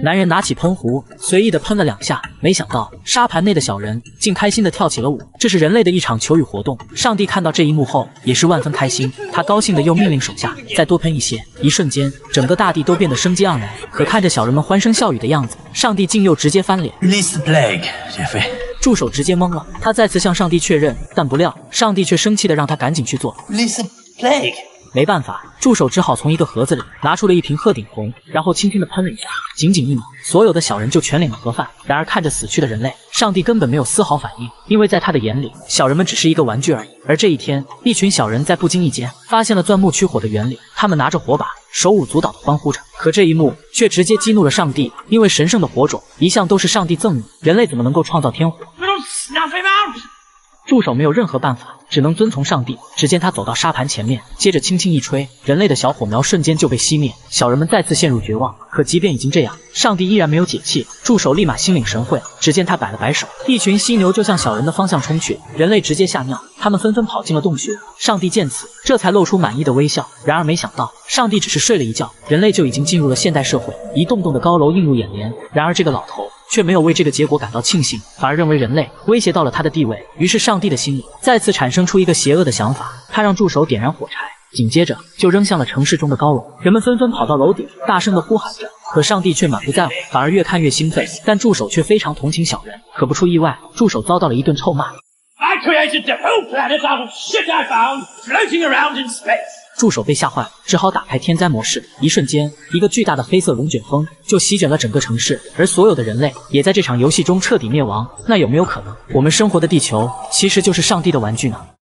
男人拿起喷壶，随意的喷了2下，没想到沙盘内的小人竟开心的跳起了舞。这是人类的一场求雨活动。上帝看到这一幕后，也是万分开心。他高兴的又命令手下再多喷一些。一瞬间，整个大地都变得生机盎然。可看着小人们欢声笑语的样子，上帝竟又直接翻脸。 Release the plague, Jeffrey. 助手直接懵了，他再次向上帝确认，但不料上帝却生气的让他赶紧去做。 Release the plague. 没办法，助手只好从一个盒子里拿出了一瓶鹤顶红，然后轻轻地喷了一下，仅仅1秒，所有的小人就全领了盒饭。然而看着死去的人类，上帝根本没有丝毫反应，因为在他的眼里，小人们只是一个玩具而已。而这一天，一群小人在不经意间发现了钻木取火的原理，他们拿着火把，手舞足蹈地欢呼着。可这一幕却直接激怒了上帝，因为神圣的火种一向都是上帝赠予，人类怎么能够创造天火？助手没有任何办法，只能遵从上帝。只见他走到沙盘前面，接着轻轻一吹，人类的小火苗瞬间就被熄灭，小人们再次陷入绝望。可即便已经这样，上帝依然没有解气，助手立马心领神会。只见他摆了摆手，一群犀牛就向小人的方向冲去，人类直接吓尿，他们纷纷跑进了洞穴。上帝见此，这才露出满意的微笑。然而没想到，上帝只是睡了一觉，人类就已经进入了现代社会，一栋栋的高楼映入眼帘。然而这个老头却没有为这个结果感到庆幸，反而认为人类威胁到了他的地位。于是上帝的心里再次产生出一个邪恶的想法，他让助手点燃火柴，紧接着就扔向了城市中的高楼。人们纷纷跑到楼顶，大声地呼喊着，可上帝却满不在乎，反而越看越兴奋。但助手却非常同情小人，可不出意外，助手遭到了一顿臭骂。 I created the whole planet out of shit I found floating around in space. 助手被吓坏，只好打开天灾模式。一瞬间，一个巨大的黑色龙卷风就席卷了整个城市，而所有的人类也在这场游戏中彻底灭亡。那有没有可能，我们生活的地球其实就是上帝的玩具呢？